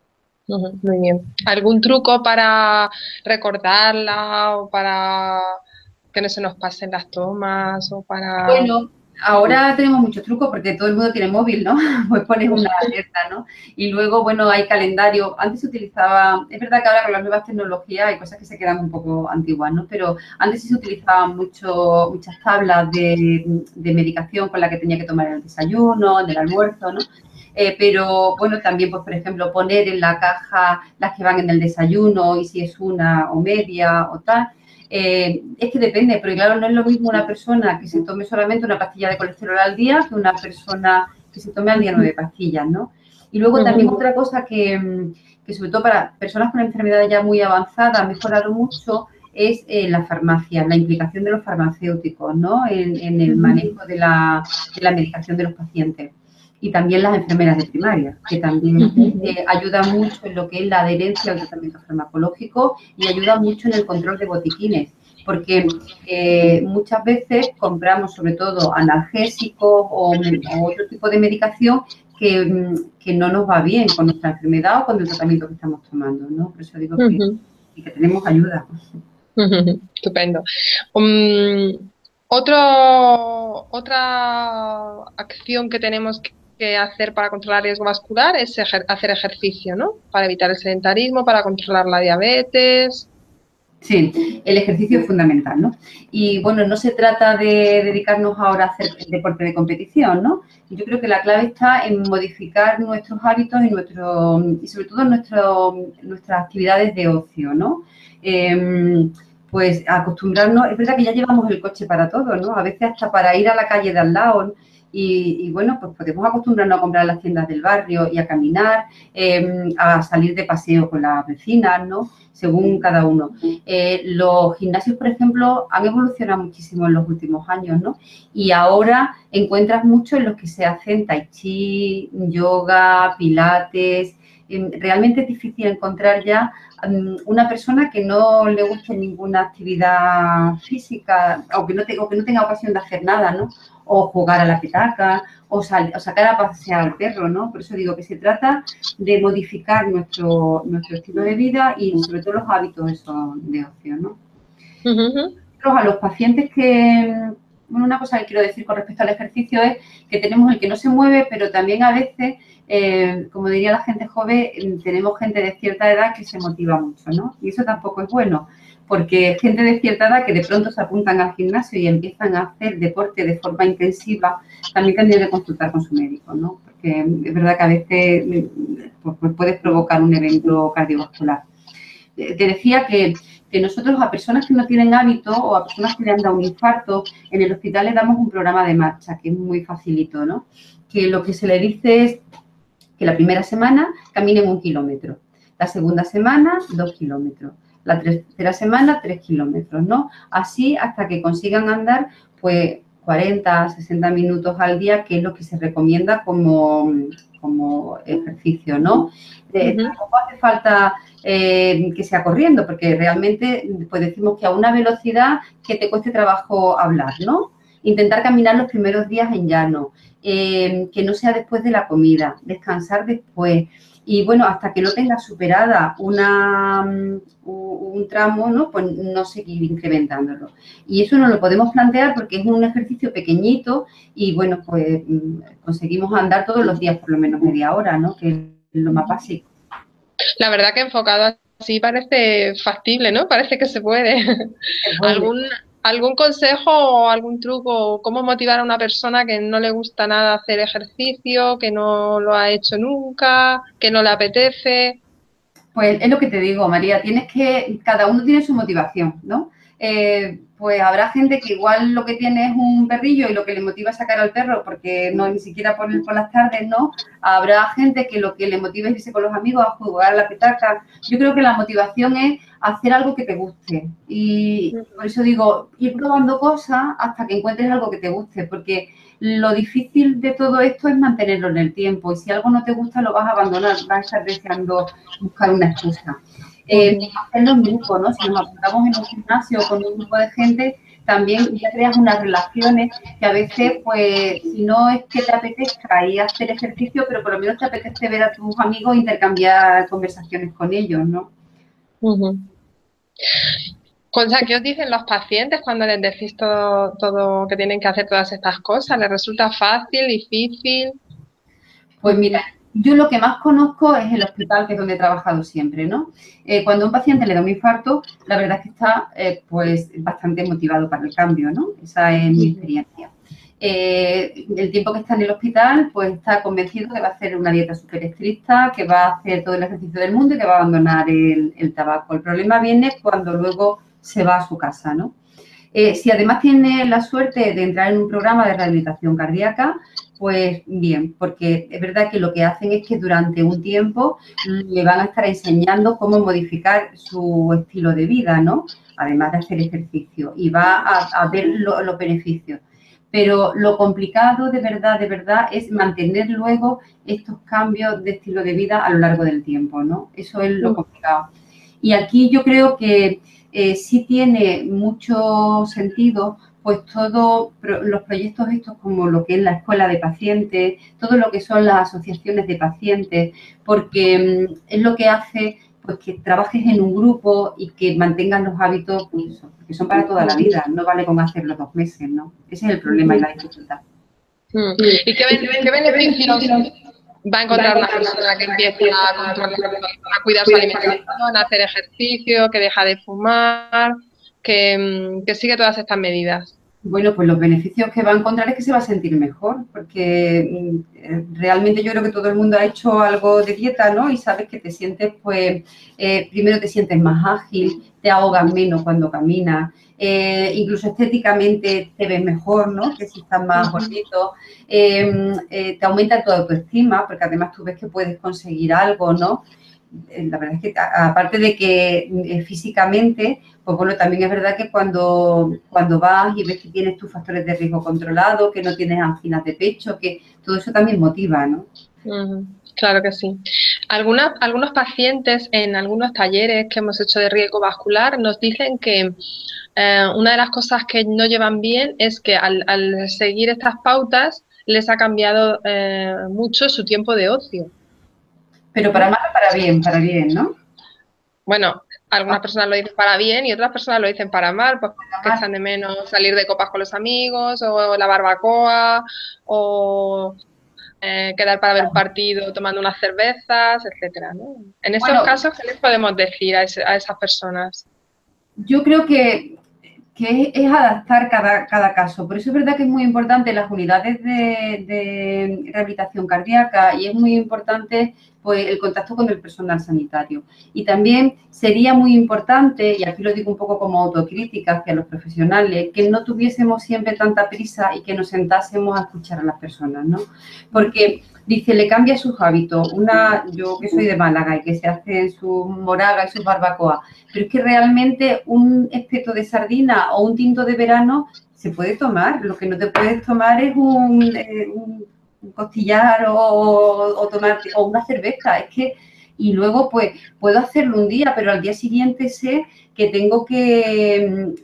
A: Muy bien. ¿Algún truco para recordarla o para que no se nos pasen las tomas o para...?
B: Bueno, ahora tenemos muchos trucos porque todo el mundo tiene móvil, ¿no? Pues pones una alerta, ¿no? Y luego, bueno, hay calendario. Antes se utilizaba, es verdad que ahora con las nuevas tecnologías hay cosas que se quedan un poco antiguas, ¿no? Pero antes sí se utilizaban mucho, muchas tablas de, de medicación con la que tenía que tomar en el desayuno, en el almuerzo, ¿no? Eh, pero, bueno, también, pues, por ejemplo, poner en la caja las que van en el desayuno y si es una o media o tal. Eh, es que depende, pero claro, no es lo mismo una persona que se tome solamente una pastilla de colesterol al día que una persona que se tome al día nueve pastillas, ¿no? Y luego también uh-huh. otra cosa que, que sobre todo para personas con enfermedades ya muy avanzadas ha mejorado mucho es eh, la farmacia, la implicación de los farmacéuticos, ¿no? En, en el manejo de la, de la medicación de los pacientes. Y también las enfermeras de primaria, que también eh, ayudan mucho en lo que es la adherencia al tratamiento farmacológico y ayudan mucho en el control de botiquines, porque eh, muchas veces compramos sobre todo analgésicos o, o otro tipo de medicación que, que no nos va bien con nuestra enfermedad o con el tratamiento que estamos tomando, ¿no? Por eso digo que, uh-huh. que tenemos ayuda.
A: Uh-huh. Estupendo. Um, otro, otra acción que tenemos que que hacer para controlar el riesgo vascular es ejer hacer ejercicio, ¿no? Para evitar el sedentarismo, para controlar la diabetes.
B: Sí, el ejercicio es fundamental, ¿no? Y, bueno, no se trata de dedicarnos ahora a hacer el deporte de competición, ¿no? Y yo creo que la clave está en modificar nuestros hábitos y, nuestro, y sobre todo, nuestro, nuestras actividades de ocio, ¿no? Eh, pues acostumbrarnos, es verdad que ya llevamos el coche para todo, ¿no? A veces hasta para ir a la calle de al lado. Y, y, bueno, pues podemos acostumbrarnos a comprar las tiendas del barrio y a caminar, eh, a salir de paseo con las vecinas, ¿no? Según cada uno. Eh, los gimnasios, por ejemplo, han evolucionado muchísimo en los últimos años, ¿no? Y ahora encuentras mucho en los que se hacen tai chi, yoga, pilates. Eh, realmente es difícil encontrar ya um, una persona que no le guste ninguna actividad física o que no, te, o que no tenga ocasión de hacer nada, ¿no? O jugar a la petaca, o, sal, o sacar a pasear al perro, ¿no? Por eso digo que se trata de modificar nuestro, nuestro estilo de vida y sobre todo los hábitos eso, de ocio, ¿no? Uh-huh. A los pacientes que, bueno, una cosa que quiero decir con respecto al ejercicio es que tenemos el que no se mueve, pero también a veces, eh, como diría la gente joven, tenemos gente de cierta edad que se motiva mucho, ¿no? Y eso tampoco es bueno. Porque gente de cierta edad que de pronto se apuntan al gimnasio y empiezan a hacer deporte de forma intensiva, también tendría que consultar con su médico, ¿no? Porque es verdad que a veces pues, puedes provocar un evento cardiovascular. Te decía que, que nosotros a personas que no tienen hábito o a personas que le han dado un infarto, en el hospital les damos un programa de marcha, que es muy facilito, ¿no? Que lo que se le dice es que la primera semana caminen un kilómetro, la segunda semana dos kilómetros, la tercera semana, tres kilómetros, ¿no? Así hasta que consigan andar, pues, cuarenta, sesenta minutos al día, que es lo que se recomienda como, como ejercicio, ¿no? Eh, uh-huh. Tampoco hace falta eh, que sea corriendo, porque realmente, pues, decimos que a una velocidad que te cueste trabajo hablar, ¿no? Intentar caminar los primeros días en llano, eh, que no sea después de la comida, descansar después. Y bueno, hasta que no tengas superada una, un tramo, ¿no? Pues no seguir incrementándolo. Y eso no lo podemos plantear porque es un ejercicio pequeñito y bueno, pues conseguimos andar todos los días por lo menos media hora, ¿no? Que es lo más básico.
A: La verdad que enfocado así parece factible, ¿no? Parece que se puede.
B: Se puede.
A: ¿Algún, algún consejo o algún truco? ¿Cómo motivar a una persona que no le gusta nada hacer ejercicio, que no lo ha hecho nunca, que no le apetece?
B: Pues es lo que te digo, María, tienes que, cada uno tiene su motivación, ¿no? Eh, pues habrá gente que igual lo que tiene es un perrillo y lo que le motiva es sacar al perro porque no ni siquiera por, por las tardes, ¿no? Habrá gente que lo que le motiva es irse con los amigos a jugar a la petaca. Yo creo que la motivación es hacer algo que te guste y por eso digo, ir probando cosas hasta que encuentres algo que te guste, porque lo difícil de todo esto es mantenerlo en el tiempo y si algo no te gusta lo vas a abandonar, vas a estar deseando buscar una excusa. Eh, hacerlo en grupo, ¿no? Si nos apuntamos en un gimnasio con un grupo de gente, también ya creas unas relaciones que a veces, pues, si no es que te apetezca ir a hacer ejercicio, pero por lo menos te apetece ver a tus amigos e intercambiar conversaciones con ellos, ¿no?
A: Uh-huh. Cosa, ¿qué os dicen los pacientes cuando les decís todo, todo que tienen que hacer todas estas cosas? ¿Les resulta fácil, difícil?
B: Pues mira, yo lo que más conozco es el hospital, que es donde he trabajado siempre, ¿no? Eh, cuando a un paciente le da un infarto, la verdad es que está, eh, pues, bastante motivado para el cambio, ¿no? Esa es mi experiencia. Eh, el tiempo que está en el hospital, pues está convencido que va a hacer una dieta súper estricta, que va a hacer todo el ejercicio del mundo y que va a abandonar el, el tabaco. El problema viene cuando luego se va a su casa, ¿no? Eh, si además tiene la suerte de entrar en un programa de rehabilitación cardíaca, pues bien, porque es verdad que lo que hacen es que durante un tiempo le van a estar enseñando cómo modificar su estilo de vida, ¿no? Además de hacer ejercicio y va a, a ver lo, los beneficios. Pero lo complicado de verdad, de verdad, es mantener luego estos cambios de estilo de vida a lo largo del tiempo, ¿no? Eso es lo complicado. Y aquí yo creo que eh, sí tiene mucho sentido, pues todos los proyectos estos como lo que es la escuela de pacientes, todo lo que son las asociaciones de pacientes, porque mm, es lo que hace pues que trabajes en un grupo y que mantengas los hábitos, pues eso, porque son para toda la vida, no vale con hacerlo dos meses, ¿no? Ese es el problema y la dificultad.
A: ¿Y qué, qué beneficios va a encontrar una persona que empieza a controlar, a cuidar su alimentación, a hacer ejercicio, que deja de fumar, que, que sigue todas estas medidas?
B: Bueno, pues los beneficios que va a encontrar es que se va a sentir mejor, porque realmente yo creo que todo el mundo ha hecho algo de dieta, ¿no? Y sabes que te sientes, pues, eh, primero te sientes más ágil, te ahogas menos cuando caminas, eh, incluso estéticamente te ves mejor, ¿no? Que si estás más gordito, eh, eh, te aumenta tu autoestima, porque además tú ves que puedes conseguir algo, ¿no? La verdad es que aparte de que eh, físicamente, pues bueno, también es verdad que cuando, cuando vas y ves que tienes tus factores de riesgo controlados, que no tienes anginas de pecho, que todo eso también motiva, ¿no?
A: Uh-huh. Claro que sí. Algunas, algunos pacientes en algunos talleres que hemos hecho de riesgo vascular nos dicen que eh, una de las cosas que no llevan bien es que al, al seguir estas pautas les ha cambiado eh, mucho su tiempo de ocio.
B: Pero para mal o para bien, para bien, ¿no?
A: Bueno, algunas personas lo dicen para bien y otras personas lo dicen para mal, porque echan de menos salir de copas con los amigos, o la barbacoa, o eh, quedar para ver un partido tomando unas cervezas, etcétera, ¿no? En estos bueno, casos, ¿qué les podemos decir a, ese, a esas personas?
B: Yo creo que, que es adaptar cada, cada caso. Por eso es verdad que es muy importante las unidades de, de rehabilitación cardíaca y es muy importante pues, el contacto con el personal sanitario. Y también sería muy importante, y aquí lo digo un poco como autocrítica hacia los profesionales, que no tuviésemos siempre tanta prisa y que nos sentásemos a escuchar a las personas, ¿no? Porque dice, le cambia sus hábitos. Una, yo que soy de Málaga y que se hace su moraga y sus barbacoa, pero es que realmente un espeto de sardina o un tinto de verano se puede tomar. Lo que no te puedes tomar es un, eh, un costillar o, o tomar o una cerveza. Es que y luego pues puedo hacerlo un día, pero al día siguiente sé que tengo que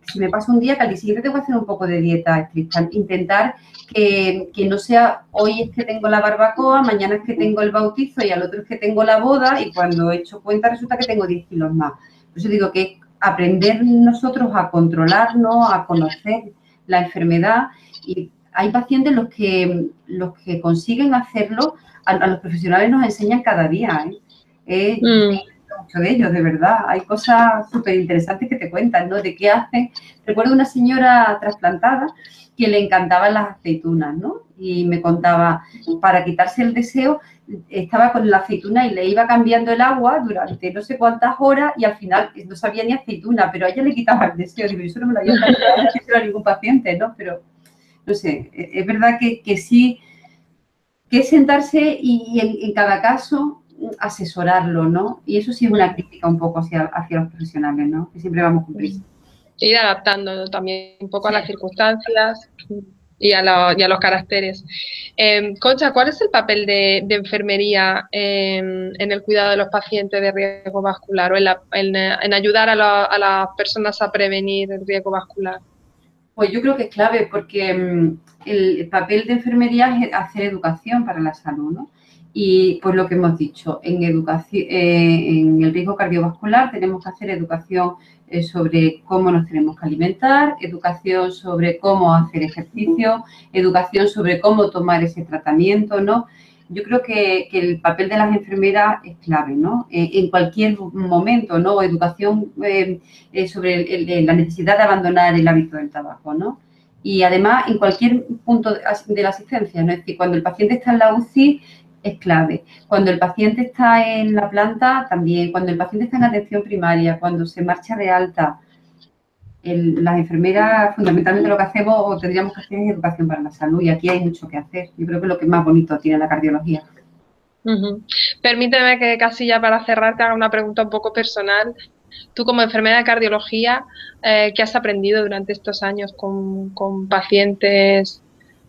B: si me pasa un día, que al día siguiente tengo que hacer un poco de dieta estricta. Intentar que, que no sea hoy es que tengo la barbacoa, mañana es que tengo el bautizo y al otro es que tengo la boda y cuando he hecho cuenta resulta que tengo diez kilos más. Por eso digo que aprender nosotros a controlarnos, a conocer la enfermedad, y hay pacientes los que, los que consiguen hacerlo, a, a los profesionales nos enseñan cada día, ¿eh? Eh,
A: Mm.
B: mucho de ellos, de verdad. Hay cosas súper interesantes que te cuentan, ¿no? De qué hacen. Recuerdo una señora trasplantada que le encantaban las aceitunas, ¿no? Y me contaba, para quitarse el deseo, estaba con la aceituna y le iba cambiando el agua durante no sé cuántas horas y al final no sabía ni aceituna, pero a ella le quitaba el deseo. Digo, eso no me lo había planteado a ningún paciente, ¿no? Pero, no sé, es verdad que, que sí, que es sentarse y, y en, en cada caso asesorarlo, ¿no? Y eso sí es una crítica un poco hacia, hacia los profesionales, ¿no? Que siempre vamos con prisa.
A: Ir adaptando también un poco sí. a las circunstancias y a, lo, y a los caracteres. Eh, Concha, ¿cuál es el papel de, de enfermería en, en el cuidado de los pacientes de riesgo vascular o en, la, en, en ayudar a, la, a las personas a prevenir el riesgo vascular?
B: Pues yo creo que es clave porque el, el papel de enfermería es hacer educación para la salud, ¿no? Y pues lo que hemos dicho, en, educación, eh, en el riesgo cardiovascular tenemos que hacer educación eh, sobre cómo nos tenemos que alimentar, educación sobre cómo hacer ejercicio, educación sobre cómo tomar ese tratamiento, ¿no? Yo creo que, que el papel de las enfermeras es clave, ¿no? Eh, en cualquier momento, ¿no? Educación eh, eh, sobre el, el, la necesidad de abandonar el hábito del tabaco, ¿no? Y además en cualquier punto de, de la asistencia, ¿no? Es decir, cuando el paciente está en la U C I es clave. Cuando el paciente está en la planta también. Cuando el paciente está en atención primaria, cuando se marcha de alta. El, las enfermeras, fundamentalmente lo que hacemos o tendríamos que hacer es educación para la salud y aquí hay mucho que hacer. Yo creo que es lo que más bonito tiene la cardiología.
A: Uh-huh. Permíteme que casi ya para cerrar te haga una pregunta un poco personal. Tú como enfermera de cardiología, eh, ¿qué has aprendido durante estos años con, con pacientes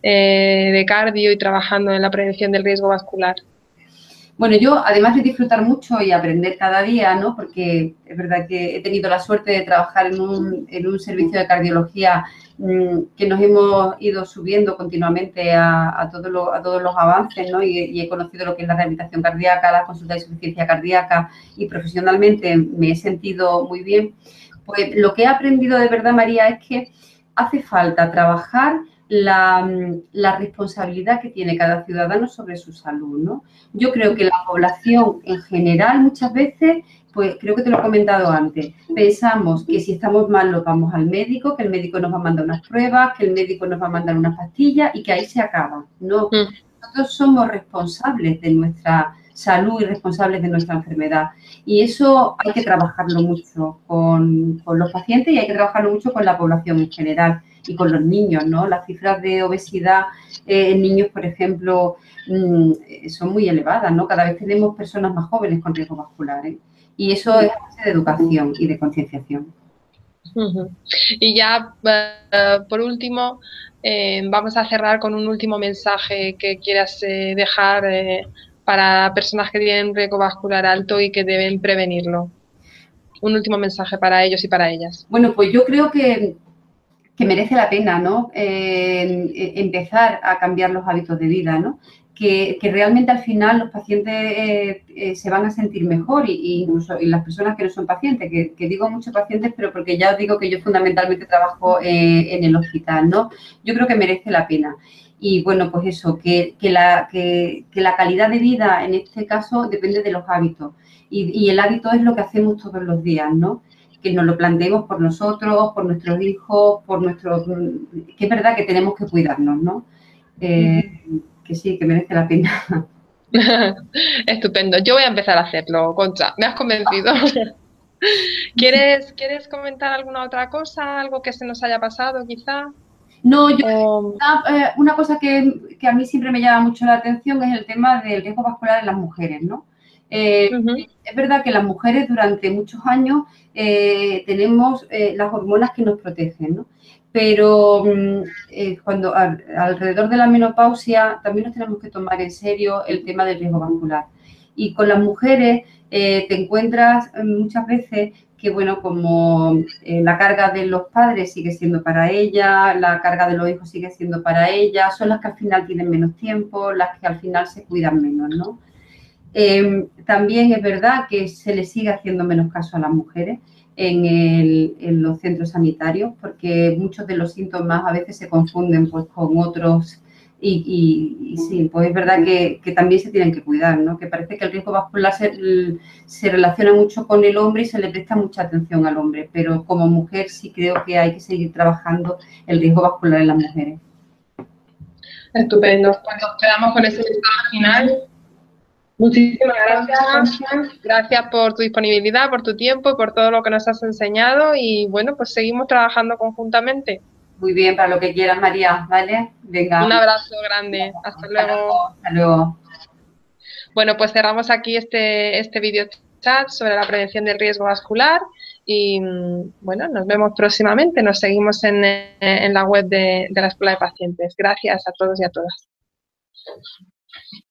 A: eh, de cardio y trabajando en la prevención del riesgo vascular?
B: Bueno, yo, además de disfrutar mucho y aprender cada día, ¿no? Porque es verdad que he tenido la suerte de trabajar en un, en un servicio de cardiología mmm, que nos hemos ido subiendo continuamente a, a, todo lo, a todos los avances, ¿no? Y, y he conocido lo que es la rehabilitación cardíaca, la consulta de insuficiencia cardíaca y profesionalmente me he sentido muy bien. Pues lo que he aprendido de verdad, María, es que hace falta trabajar La, la responsabilidad que tiene cada ciudadano sobre su salud, ¿no? Yo creo que la población en general muchas veces, pues creo que te lo he comentado antes, pensamos que si estamos mal nos vamos al médico, que el médico nos va a mandar unas pruebas, que el médico nos va a mandar unas pastillas y que ahí se acaba, ¿no? Nosotros somos responsables de nuestra salud y responsables de nuestra enfermedad. Y eso hay que trabajarlo mucho con, con los pacientes y hay que trabajarlo mucho con la población en general y con los niños, ¿no? Las cifras de obesidad eh, en niños, por ejemplo, mmm, son muy elevadas, ¿no? Cada vez tenemos personas más jóvenes con riesgo vascular, ¿eh? Y eso es base de educación y de concienciación.
A: Uh-huh. Y ya, uh, por último, eh, vamos a cerrar con un último mensaje que quieras eh, dejar eh, para personas que tienen riesgo vascular alto y que deben prevenirlo. Un último mensaje para ellos y para ellas.
B: Bueno, pues yo creo que, que merece la pena, ¿no? Eh, empezar a cambiar los hábitos de vida, ¿no? Que, que realmente al final los pacientes eh, eh, se van a sentir mejor y, y incluso y las personas que no son pacientes, que, que digo muchos pacientes, pero porque ya os digo que yo fundamentalmente trabajo eh, en el hospital, ¿no? Yo creo que merece la pena. Y bueno, pues eso, que, que, la, que, que la calidad de vida en este caso depende de los hábitos. Y, y el hábito es lo que hacemos todos los días, ¿no? Que nos lo planteemos por nosotros, por nuestros hijos, por nuestros... Que es verdad que tenemos que cuidarnos, ¿no? Eh, que sí, que merece la pena.
A: Estupendo. Yo voy a empezar a hacerlo, Concha. Me has convencido. ¿Quieres, ¿Quieres comentar alguna otra cosa? ¿Algo que se nos haya pasado, quizá?
B: No, yo... O... Una, una cosa que, que a mí siempre me llama mucho la atención es el tema del riesgo vascular en las mujeres, ¿no? Eh, uh-huh. Es verdad que las mujeres durante muchos años eh, tenemos eh, las hormonas que nos protegen, ¿no? Pero eh, cuando a, alrededor de la menopausia también nos tenemos que tomar en serio el tema del riesgo vascular. Y con las mujeres eh, te encuentras muchas veces que, bueno, como eh, la carga de los padres sigue siendo para ella, la carga de los hijos sigue siendo para ella, son las que al final tienen menos tiempo, las que al final se cuidan menos, ¿no? Eh, también es verdad que se le sigue haciendo menos caso a las mujeres en, el, en los centros sanitarios, porque muchos de los síntomas a veces se confunden pues, con otros. Y, y, y sí, pues es verdad que, que también se tienen que cuidar, ¿no? Que parece que el riesgo vascular se, se relaciona mucho con el hombre y se le presta mucha atención al hombre, pero como mujer sí creo que hay que seguir trabajando el riesgo vascular en las mujeres.
A: Estupendo. Pues nos quedamos con ese mensaje final. Muchísimas gracias. Gracias por tu disponibilidad, por tu tiempo y por todo lo que nos has enseñado. Y bueno, pues seguimos trabajando conjuntamente.
B: Muy bien, para lo que quieras, María, ¿vale? Venga.
A: Un abrazo grande. Hasta luego.
B: Hasta luego.
A: Bueno, pues cerramos aquí este, este video chat sobre la prevención del riesgo vascular y bueno, nos vemos próximamente. Nos seguimos en, en la web de, de la Escuela de Pacientes. Gracias a todos y a todas.